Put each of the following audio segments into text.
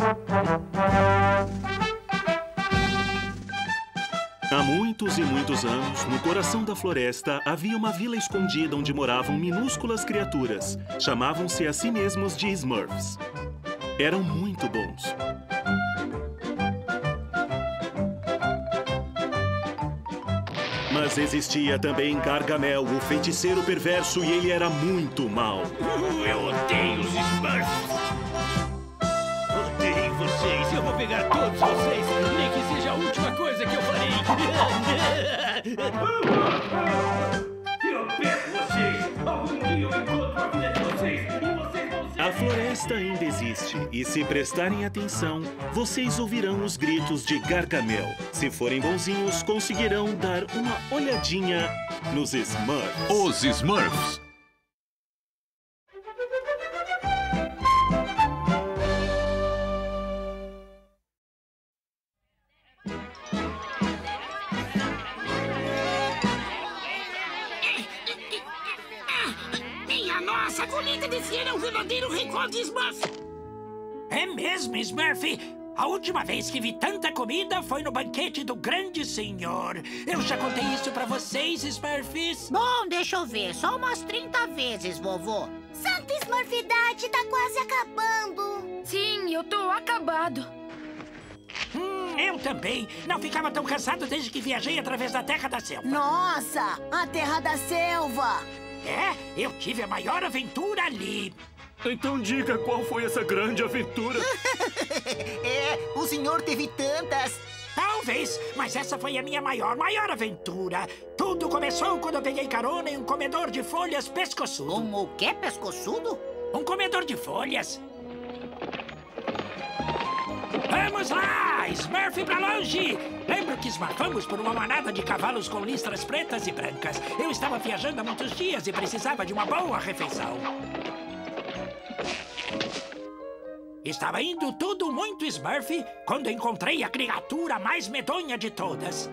Há muitos e muitos anos, no coração da floresta, havia uma vila escondida onde moravam minúsculas criaturas. Chamavam-se a si mesmos de Smurfs. Eram muito bons. Mas existia também Gargamel, o feiticeiro perverso, e ele era muito mau. Eu odeio os Smurfs! Odeio vocês! Eu vou pegar todos vocês, nem que seja a última coisa que eu farei! Eu pego vocês! Algum dia eu encontro a vida de vocês e vocês vão ser... A floresta ainda existe, e se prestarem atenção, vocês ouvirão os gritos de Gargamel. Se forem bonzinhos, conseguirão dar uma olhadinha nos Smurfs. Os Smurfs. Minha nossa, a colheita desse ano é um verdadeiro recorde Smurf! É mesmo, Smurf? A última vez que vi tanta comida foi no banquete do grande senhor. Eu já contei isso pra vocês, Smurfs? Bom, deixa eu ver. Só umas 30 vezes, vovô. Santa Smurfidade tá quase acabando. Sim, eu tô acabado. Eu também. Não ficava tão cansado desde que viajei através da Terra da Selva. Nossa, a Terra da Selva. É, eu tive a maior aventura ali. Então diga qual foi essa grande aventura. O senhor teve tantas. Talvez, mas essa foi a minha maior aventura. Tudo começou quando eu peguei carona em um comedor de folhas pescoçudo. O quê, pescoçudo? Um comedor de folhas. Vamos lá! Smurf pra longe! Lembro que esmafamos por uma manada de cavalos com listras pretas e brancas. Eu estava viajando há muitos dias e precisava de uma boa refeição. Estava indo tudo muito Smurf quando encontrei a criatura mais medonha de todas.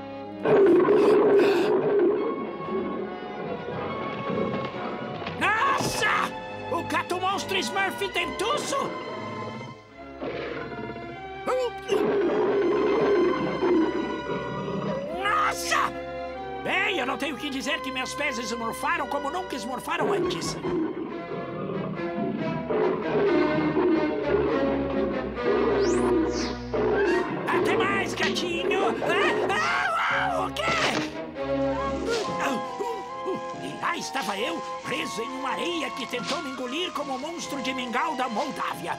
Nossa! O gato monstro Smurf dentuço! Nossa! Bem, eu não tenho que dizer que meus pés esmorfaram como nunca esmorfaram antes. Até mais, gatinho! O quê? E lá estava eu, preso em uma areia que tentou me engolir como um monstro de mingau da Moldávia.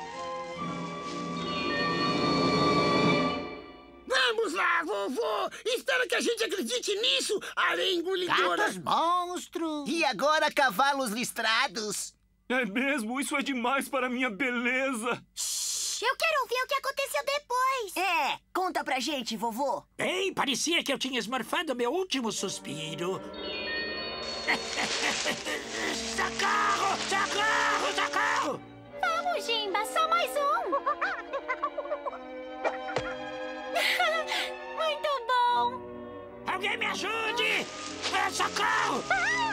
Vamos lá, vovô! Espero que a gente acredite nisso, areia engolidora! Gatos monstros! E agora cavalos listrados! É mesmo? Isso é demais para minha beleza! Eu quero ouvir o que aconteceu depois. Conta pra gente, vovô. Bem, parecia que eu tinha esmorfado meu último suspiro. Socorro! Socorro! Socorro! Vamos, Jimba, só mais um. Muito bom. Alguém me ajude! Socorro!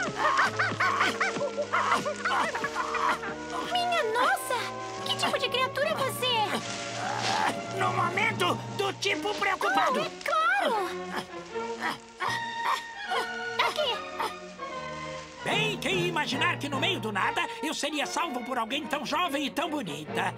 Minha nossa! Que tipo de criatura você é? No momento do tipo preocupado. É claro! Aqui! Bem, quem ia imaginar que no meio do nada eu seria salvo por alguém tão jovem e tão bonita?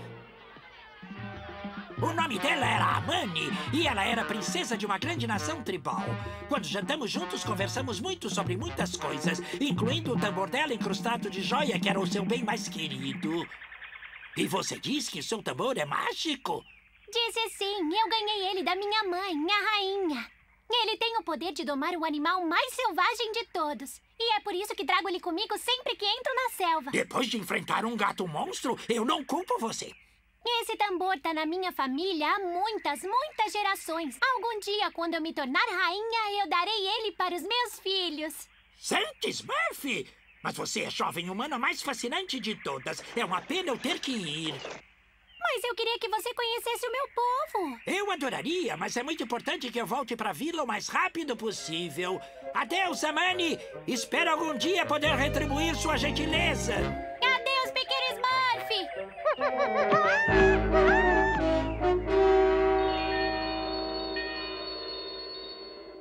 O nome dela era Amani e ela era princesa de uma grande nação tribal. Quando jantamos juntos, conversamos muito sobre muitas coisas, incluindo o tambor dela incrustado de joia, que era o seu bem mais querido. E você diz que seu tambor é mágico? Disse sim, eu ganhei ele da minha mãe, a rainha. Ele tem o poder de domar o animal mais selvagem de todos. E é por isso que trago ele comigo sempre que entro na selva. Depois de enfrentar um gato monstro, eu não culpo você. Esse tambor tá na minha família há muitas gerações. Algum dia, quando eu me tornar rainha, eu darei ele para os meus filhos. Santa Smurf! Mas você é a jovem humana mais fascinante de todas. É uma pena eu ter que ir. Mas eu queria que você conhecesse o meu povo. Eu adoraria, mas é muito importante que eu volte para a vila o mais rápido possível. Adeus, Amani! Espero algum dia poder retribuir sua gentileza. Adeus, pequeno Smurf!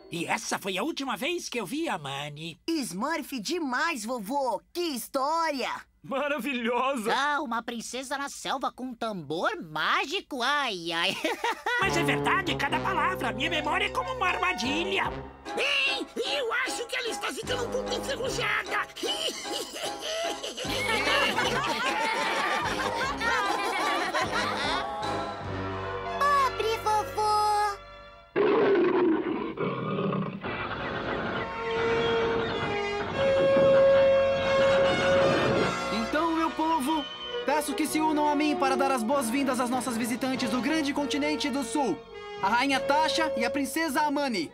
E essa foi a última vez que eu vi a Manny. Smurf demais, vovô! Que história! Maravilhosa! Ah, uma princesa na selva com um tambor mágico? Ai, ai. Mas é verdade, cada palavra. Minha memória é como uma armadilha. Ei, eu acho que ela está ficando um pouco enferrujada. Pobre vovô! Então, meu povo, peço que se unam a mim para dar as boas-vindas às nossas visitantes do grande continente do sul. A Rainha Tasha e a Princesa Amani.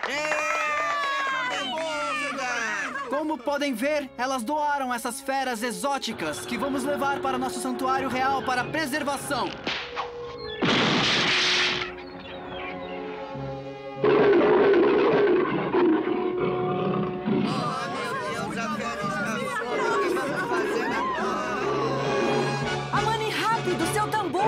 Como podem ver, elas doaram essas feras exóticas que vamos levar para nosso santuário real para preservação. Amani, rápido, seu tambor!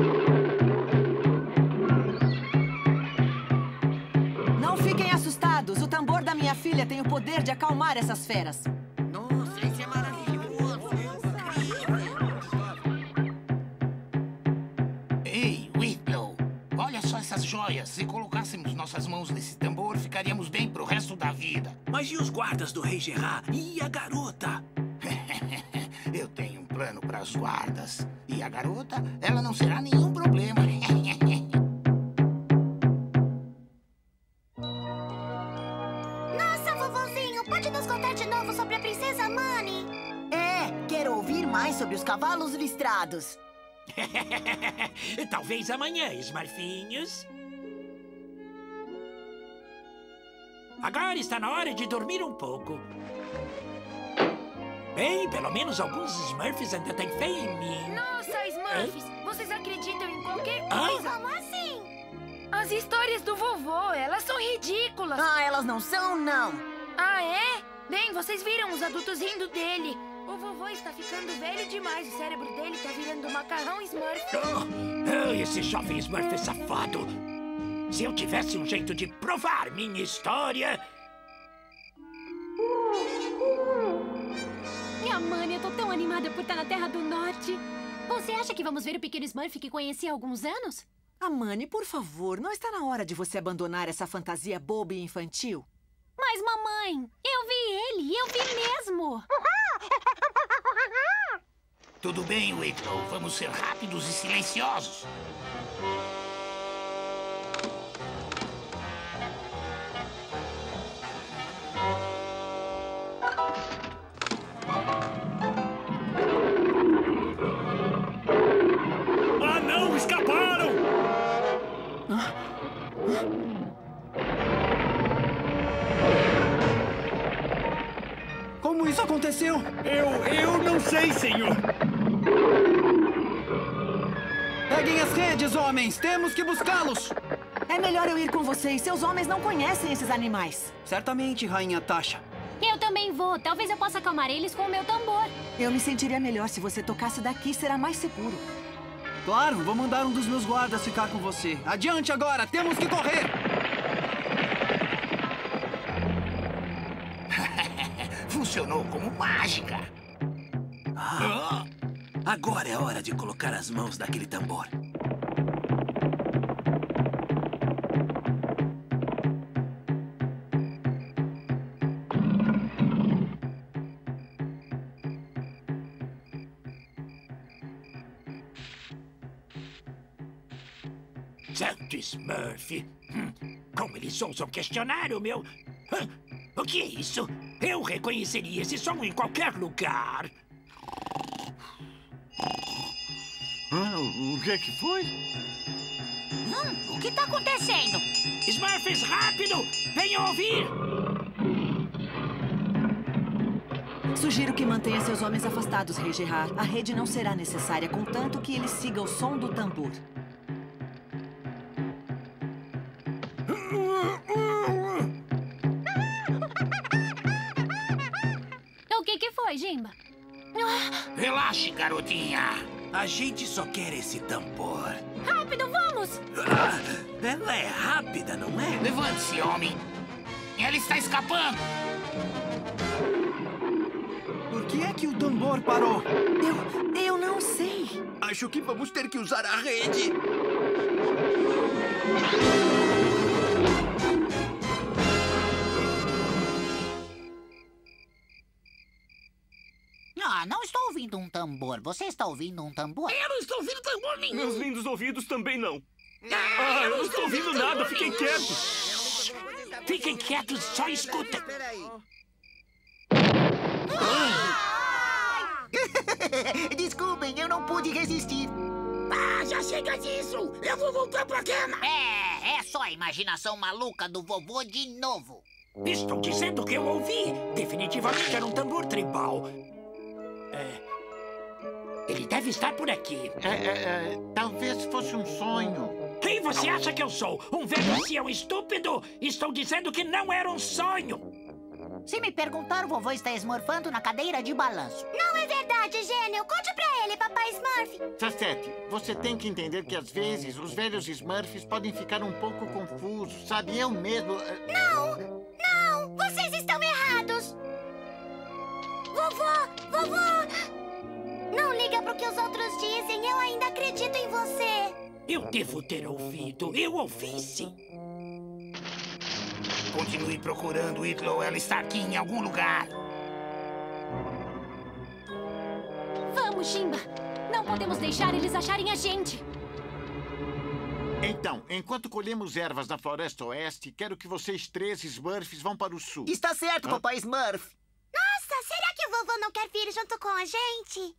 Não fiquem assustados. O tambor da minha filha tem o poder de acalmar essas feras. Nossa, isso é maravilhoso. Ei, Whitlow, olha só essas joias. Se colocássemos nossas mãos nesse tambor, ficaríamos bem pro resto da vida. Mas e os guardas do Rei Gerard? E a garota? Eu tenho um plano para as guardas. E a garota, ela não será nenhum problema. Nossa, vovozinho, pode nos contar de novo sobre a princesa Manny? Quero ouvir mais sobre os cavalos listrados. Talvez amanhã, Smurfinhos. Agora está na hora de dormir um pouco. Bem, pelo menos alguns Smurfs ainda têm fé em mim. Nossa, Smurfs, vocês acreditam em qualquer Hã? coisa? Como assim? As histórias do vovô, elas são ridículas. Ah, elas não são, não. Ah, é? Bem, vocês viram os adultos rindo dele. O vovô está ficando velho demais. O cérebro dele está virando macarrão Smurf. Esse jovem Smurf é safado. Se eu tivesse um jeito de provar minha história... Minha mãe, eu tô tão animada por estar na Terra do Norte. Você acha que vamos ver o pequeno Smurf que conheci há alguns anos? Amani, por favor, não está na hora de você abandonar essa fantasia boba e infantil? Mas, mamãe, eu vi ele, eu vi mesmo. Tudo bem, Whitlow. Vamos ser rápidos e silenciosos. Ah, não! Escaparam! Como isso aconteceu? Eu não sei, senhor. Peguem as redes, homens! Temos que buscá-los! É melhor eu ir com vocês. Seus homens não conhecem esses animais. Certamente, Rainha Tasha. Eu também vou. Talvez eu possa acalmar eles com o meu tambor. Eu me sentiria melhor se você tocasse daqui. Será mais seguro. Claro, vou mandar um dos meus guardas ficar com você. Adiante agora! Temos que correr! Funcionou como mágica. Agora é hora de colocar as mãos naquele tambor. Santo Smurf. Como eles ousam questionar o meu... O que é isso? Eu reconheceria esse som em qualquer lugar. O que é que foi? O que está acontecendo? Smurfs, rápido! Venham ouvir! Sugiro que mantenha seus homens afastados, Rei Gerard. A rede não será necessária, contanto que ele siga o som do tambor. O que foi, Jimba? Relaxe, garotinha. A gente só quer esse tambor. Rápido, vamos! Ela é rápida, não é? Levante-se, homem. Ela está escapando! Por que é que o tambor parou? Eu não sei. Acho que vamos ter que usar a rede. Ah, não estou ouvindo um tambor. Você está ouvindo um tambor? Eu não estou ouvindo tambor nenhum. Meus lindos ouvidos também não. Ah, eu não estou ouvindo nada. Fiquem quietos. Fiquem quietos, só escutem. Desculpem, eu não pude resistir. Ah, já chega disso. Eu vou voltar pra cama. É só a imaginação maluca do vovô de novo. Estou dizendo que eu ouvi. Definitivamente era um tambor tribal. Ele deve estar por aqui. Talvez fosse um sonho. Quem você acha que eu sou? Um velho ancião estúpido? Estou dizendo que não era um sonho. Se me perguntar, o vovô está esmorfando na cadeira de balanço. Não é verdade, gênio. Conte pra ele, papai Smurf. Sassete, você tem que entender que às vezes os velhos Smurfs podem ficar um pouco confusos, sabe? Eu mesmo... Não! Vocês estão errados. Vovô! Não liga pro que os outros dizem. Eu ainda acredito em você. Eu devo ter ouvido. Eu ouvi, sim. Continue procurando, Whitlow. Ela está aqui em algum lugar. Vamos, Jimba. Não podemos deixar eles acharem a gente. Então, enquanto colhemos ervas na Floresta Oeste, quero que vocês 13 Smurfs vão para o sul. Está certo, papai Smurf. Nossa, será que o vovô não quer vir junto com a gente?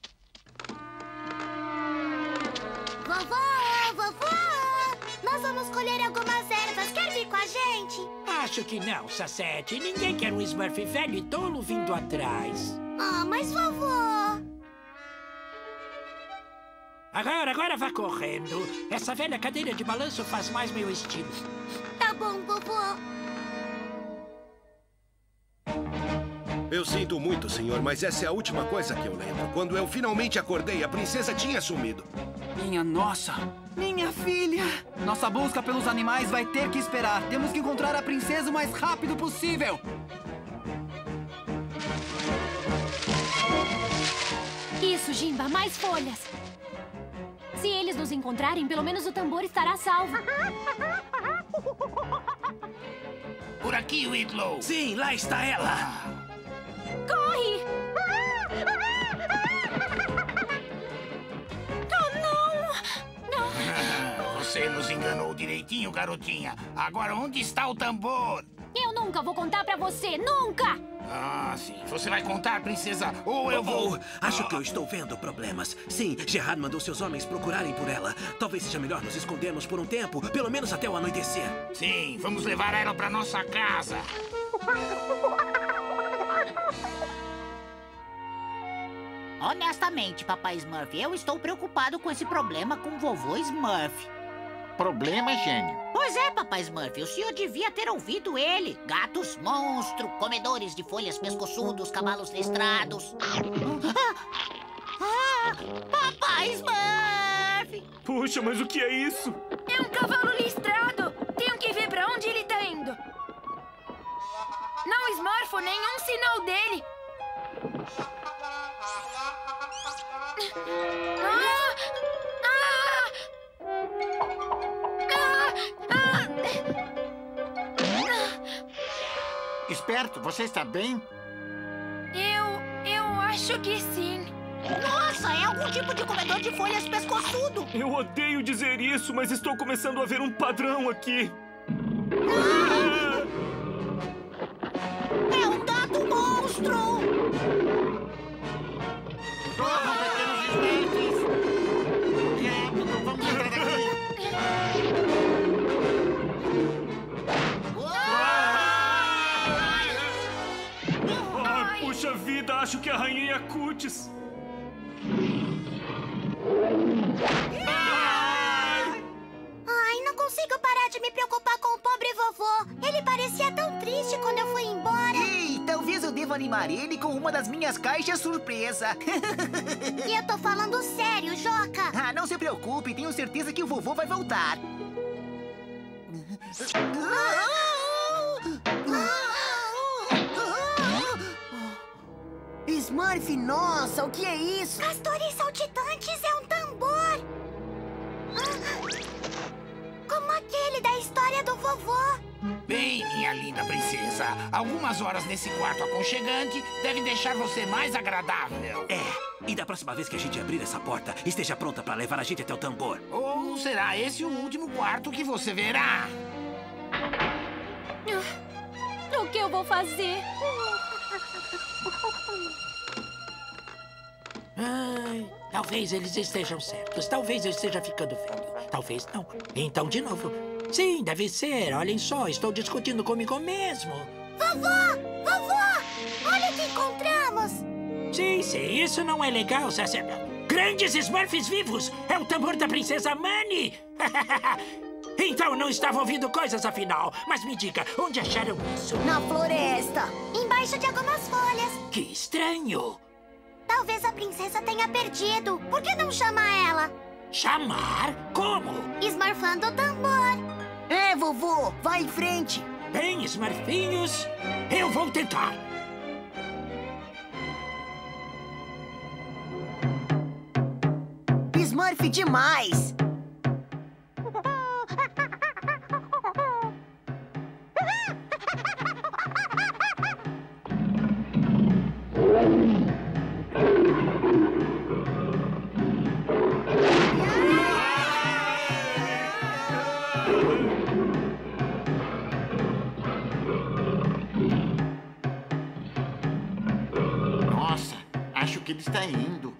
Vovô! Nós vamos colher algumas ervas. Quer vir com a gente? Acho que não, Sassete. Ninguém quer um Smurf velho e tolo vindo atrás. Ah, mas vovô... Agora vá correndo. Essa velha cadeira de balanço faz mais meu estilo. Tá bom, vovô. Eu sinto muito, senhor, mas essa é a última coisa que eu lembro. Quando eu finalmente acordei, a princesa tinha sumido. Minha nossa! Minha filha! Nossa busca pelos animais vai ter que esperar. Temos que encontrar a princesa o mais rápido possível. Isso, Jimba, mais folhas. Se eles nos encontrarem, pelo menos o tambor estará salvo. Por aqui, Whitlow. Sim, lá está ela. Corre! Você nos enganou direitinho, garotinha. Agora, onde está o tambor? Eu nunca vou contar pra você, nunca! Ah, sim. Você vai contar, princesa, ou eu vou... Acho que eu estou vendo problemas. Sim, Gerard mandou seus homens procurarem por ela. Talvez seja melhor nos escondermos por um tempo, pelo menos até o anoitecer. Sim, vamos levar ela pra nossa casa. Honestamente, papai Smurf, eu estou preocupado com esse problema com o vovô Smurf. Problema, gênio? Pois é, papai Smurf, o senhor devia ter ouvido ele. Gatos monstro, comedores de folhas pescoçudos, cavalos listrados. Papai Smurf! Puxa, mas o que é isso? É um cavalo listrado. Tenho que ver pra onde ele tá indo. Não esmorfo nenhum sinal dele. Esperto, você está bem? Eu acho que sim. Nossa, é algum tipo de comedor de folhas pescoçudo. Eu odeio dizer isso, mas estou começando a ver um padrão aqui. É um gato monstro! Corram, pequenos Smurfs! Rápido, vamos entrar aqui! Puxa vida, acho que arranhei a cutis. Ai, não consigo parar de me preocupar com o pobre vovô. Ele parecia tão triste quando eu fui embora. Ei, talvez eu deva animar ele com uma das minhas caixas surpresa. E eu tô falando sério, Joca. Ah, não se preocupe, tenho certeza que o vovô vai voltar. Smurf, nossa, o que é isso? Castores saltitantes é um tambor. Como aquele da história do vovô. Bem, minha linda princesa, algumas horas nesse quarto aconchegante devem deixar você mais agradável. E da próxima vez que a gente abrir essa porta, esteja pronta para levar a gente até o tambor. Ou será esse o último quarto que você verá? O que eu vou fazer? Ai, talvez eles estejam certos. Talvez eu esteja ficando velho. Talvez não. Então, de novo. Sim, deve ser. Olhem só, estou discutindo comigo mesmo. Vovô! Vovô! Olha o que encontramos! Sim, isso não é legal, Cécia. Grandes Smurfs vivos! É o tambor da Princesa Mani! Então não estava ouvindo coisas, afinal. Mas me diga, onde acharam isso? Na floresta. Embaixo de algumas folhas. Que estranho! Talvez a princesa tenha perdido. Por que não chama ela? Chamar? Como? Smurfando o tambor. Vovô, vai em frente. Bem, Smurfinhos, eu vou tentar. Smurf demais. Nossa, acho que ele está indo.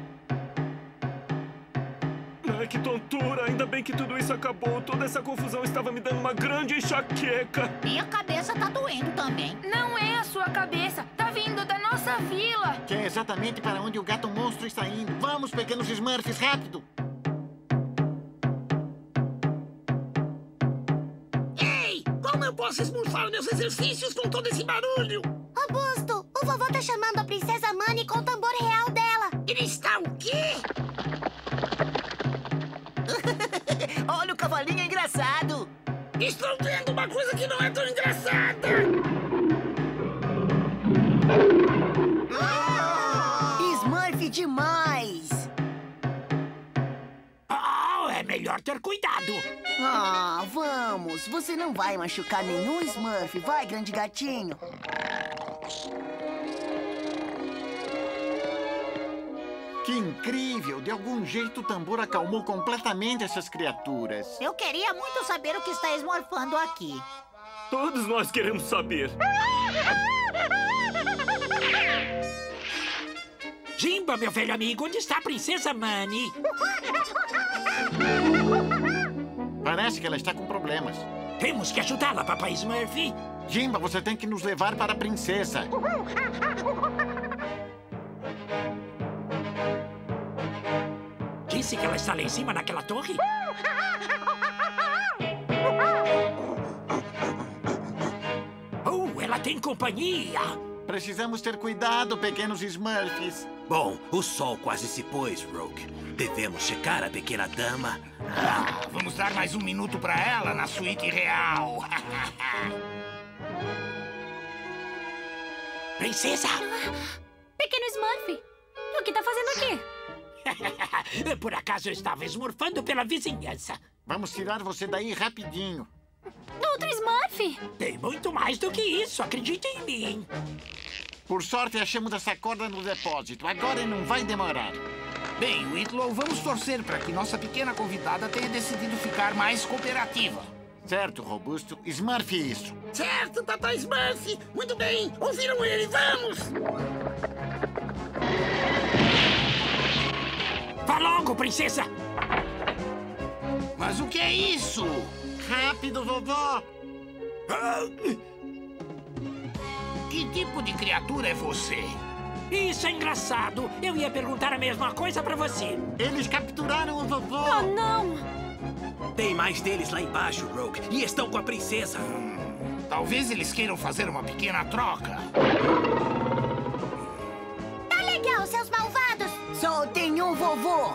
Ai, que tontura! Ainda bem que tudo isso acabou. Toda essa confusão estava me dando uma grande enxaqueca. Minha cabeça tá doendo também. Não é a sua cabeça. Tá vindo da nossa vila. Que é exatamente para onde o gato monstro está indo. Vamos, pequenos Smurfs, rápido! Ei! Como eu posso esmurfar meus exercícios com todo esse barulho? Robusto, o vovô tá chamando a Princesa Mani com o tambor real dela. Ele está o quê? Olha o cavalinho engraçado. Estou vendo uma coisa que não é tão engraçada. Smurf demais. É melhor ter cuidado. Vamos. Você não vai machucar nenhum Smurf. Vai, grande gatinho. Que incrível! De algum jeito o tambor acalmou completamente essas criaturas. Eu queria muito saber o que está esmorfando aqui. Todos nós queremos saber. Jimba, meu velho amigo, onde está a Princesa Mani? Parece que ela está com problemas. Temos que ajudá-la, Papai Smurf. Jimba, você tem que nos levar para a princesa. Disse que ela está lá em cima naquela torre? Ela tem companhia. Precisamos ter cuidado, pequenos Smurfs. Bom, o sol quase se pôs, Rogue. Devemos checar a pequena dama. Vamos dar mais um minuto para ela na suíte real. Princesa! Pequeno Smurf, o que tá fazendo aqui? Por acaso eu estava esmurfando pela vizinhança. Vamos tirar você daí rapidinho. Outro Smurf? Tem muito mais do que isso, acredite em mim. Por sorte, achamos essa corda no depósito. Agora não vai demorar. Bem, Whitlow, vamos torcer para que nossa pequena convidada tenha decidido ficar mais cooperativa. Certo, Robusto. Smurf isso. Certo, Papai Smurf. Muito bem. Ouviram ele? Vamos! Vá logo, princesa! Mas o que é isso? Rápido, vovó! Que tipo de criatura é você? Isso é engraçado. Eu ia perguntar a mesma coisa pra você. Eles capturaram o vovô! Oh, não! Tem mais deles lá embaixo, Rogue. E estão com a princesa. Talvez eles queiram fazer uma pequena troca. Tá legal, seus malvados! Só tem um vovô!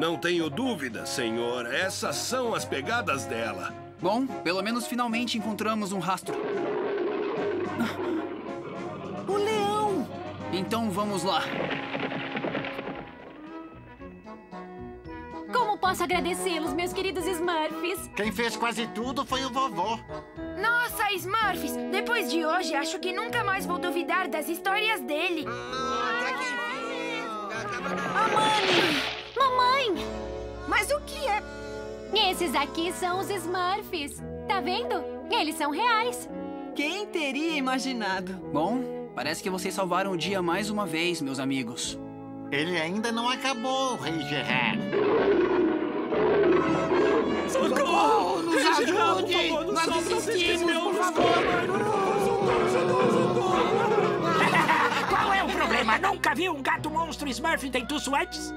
Não tenho dúvida, senhor. Essas são as pegadas dela. Bom, pelo menos finalmente encontramos um rastro. O leão! Então vamos lá. Como posso agradecê-los, meus queridos Smurfs? Quem fez quase tudo foi o vovô. Nossa, Smurfs! Depois de hoje, acho que nunca mais vou duvidar das histórias dele. Mamãe! Mas o que é? Esses aqui são os Smurfs. Tá vendo? Eles são reais. Quem teria imaginado? Bom, parece que vocês salvaram o dia mais uma vez, meus amigos. Ele ainda não acabou, Rei Gerard. Socorro! Nos ajude! Nós desistimos, por favor! Qual é o problema? Nunca viu um gato monstro Smurf dentuço antes?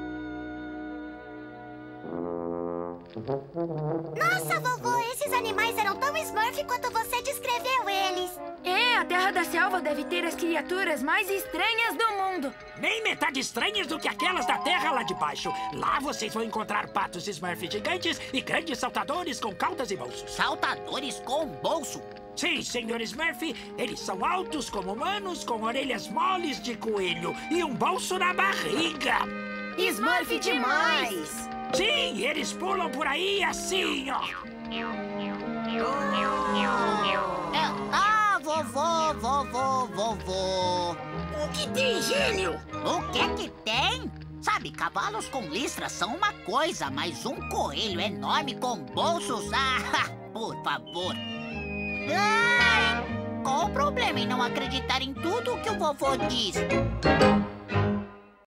Nossa, vovô, esses animais eram tão Smurf quanto você descreveu eles. É, a Terra da Selva deve ter as criaturas mais estranhas do mundo. Nem metade estranhas do que aquelas da Terra lá de baixo. Lá vocês vão encontrar patos Smurf gigantes e grandes saltadores com caudas e bolsos. Saltadores com bolso? Sim, senhor Smurf. Eles são altos como humanos, com orelhas moles de coelho e um bolso na barriga. Smurf demais! Sim, eles pulam por aí assim, ó. Vovô. O que tem, gênio? O que tem? Sabe, cavalos com listras são uma coisa, mas um coelho enorme com bolsos... Ah, por favor. Ai, qual o problema em não acreditar em tudo o que o vovô diz?